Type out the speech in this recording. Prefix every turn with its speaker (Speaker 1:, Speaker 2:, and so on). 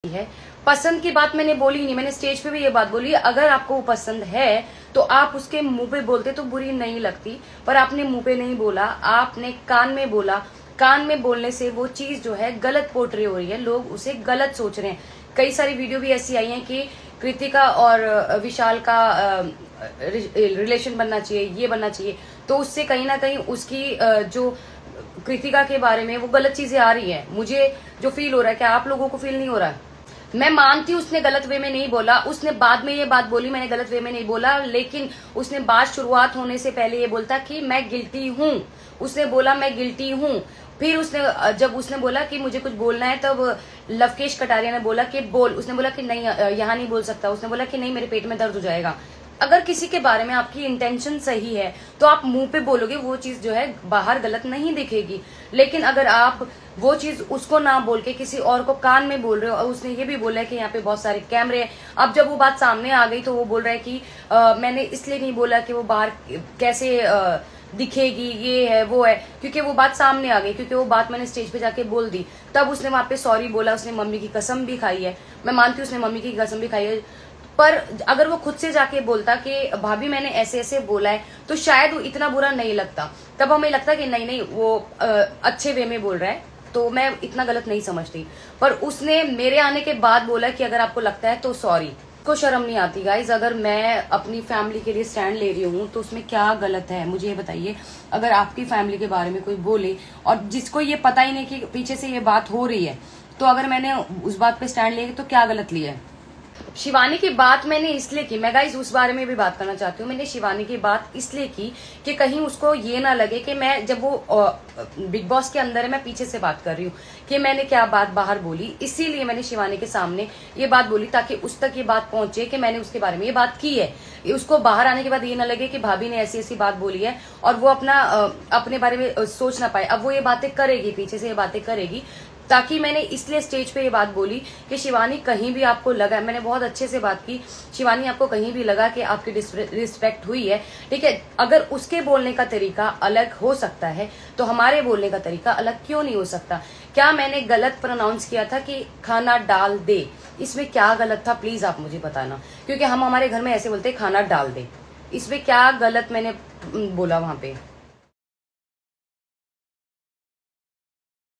Speaker 1: है। पसंद की बात मैंने बोली नहीं, मैंने स्टेज पे भी ये बात बोली, अगर आपको वो पसंद है तो आप उसके मुंह पे बोलते तो बुरी नहीं लगती, पर आपने मुंह पे नहीं बोला, आपने कान में बोला। कान में बोलने से वो चीज जो है गलत पोर्ट्रे हो रही है, लोग उसे गलत सोच रहे हैं। कई सारी वीडियो भी ऐसी आई हैं कि कृतिका और विशाल का रिलेशन बनना चाहिए, ये बनना चाहिए, तो उससे कहीं ना कहीं उसकी जो कृतिका के बारे में वो गलत चीजें आ रही है। मुझे जो फील हो रहा है, क्या आप लोगों को फील नहीं हो रहा है? मैं मानती हूँ उसने गलत वे में नहीं बोला, उसने बाद में ये बात बोली मैंने गलत वे में नहीं बोला, लेकिन उसने बात शुरुआत होने से पहले ये बोलता कि मैं गिल्टी हूँ। उसने बोला मैं गिल्टी हूँ। फिर उसने जब उसने बोला कि मुझे कुछ बोलना है, तब लवकेश कटारिया ने बोला कि बोल। उसने बोला कि नहीं यहाँ नहीं बोल सकता। उसने बोला कि नहीं मेरे पेट में दर्द हो जाएगा। अगर किसी के बारे में आपकी इंटेंशन सही है तो आप मुंह पे बोलोगे, वो चीज जो है बाहर गलत नहीं दिखेगी। लेकिन अगर आप वो चीज उसको ना बोल के किसी और को कान में बोल रहे हो, और उसने ये भी बोला है कि यहाँ पे बहुत सारे कैमरे हैं, अब जब वो बात सामने आ गई तो वो बोल रहा है कि मैंने इसलिए नहीं बोला कि वो बाहर कैसे दिखेगी, ये है वो है, क्योंकि वो बात सामने आ गई, क्योंकि वो बात मैंने स्टेज पे जाके बोल दी। तब उसने वहां पे सॉरी बोला, उसने मम्मी की कसम भी खाई है। मैं मानती हूँ उसने मम्मी की कसम भी खाई है, पर अगर वो खुद से जाके बोलता कि भाभी मैंने ऐसे ऐसे बोला है, तो शायद वो इतना बुरा नहीं लगता। तब हमें लगता कि नहीं नहीं वो अच्छे वे में बोल रहा है, तो मैं इतना गलत नहीं समझती। पर उसने मेरे आने के बाद बोला कि अगर आपको लगता है तो सॉरी। को शर्म नहीं आती गाइज? अगर मैं अपनी फैमिली के लिए स्टैंड ले रही हूँ तो उसमें क्या गलत है, मुझे ये बताइए। अगर आपकी फैमिली के बारे में कोई बोले और जिसको ये पता ही नहीं कि पीछे से ये बात हो रही है, तो अगर मैंने उस बात पे स्टैंड लिया तो क्या गलत लिया है? शिवानी की बात मैंने इसलिए की, मैं गाइज उस बारे में भी बात करना चाहती हूँ। मैंने शिवानी की बात इसलिए की कि कहीं उसको ये ना लगे कि मैं, जब वो बिग बॉस के अंदर है, मैं पीछे से बात कर रही हूँ कि मैंने क्या बात बाहर बोली। इसीलिए मैंने शिवानी के सामने ये बात बोली, ताकि उस तक ये बात पहुंचे कि मैंने उसके बारे में ये बात की है। उसको बाहर आने के बाद ये ना लगे कि भाभी ने ऐसी ऐसी बात बोली है और वो अपने बारे में सोच ना पाए। अब वो ये बातें करेगी, पीछे से ये बातें करेगी, ताकि मैंने इसलिए स्टेज पे ये बात बोली कि शिवानी कहीं भी आपको लगा, मैंने बहुत अच्छे से बात की, शिवानी आपको कहीं भी लगा कि आपकी रिस्पेक्ट हुई है, ठीक है, अगर उसके बोलने का तरीका अलग हो सकता है तो हमारे बोलने का तरीका अलग क्यों नहीं हो सकता? क्या मैंने गलत प्रोनाउंस किया था कि खाना डाल दे? इसमें क्या गलत था, प्लीज आप मुझे बताना, क्योंकि हम हमारे घर में ऐसे बोलते हैं खाना डाल दे। इसमें क्या गलत मैंने बोला वहां पे?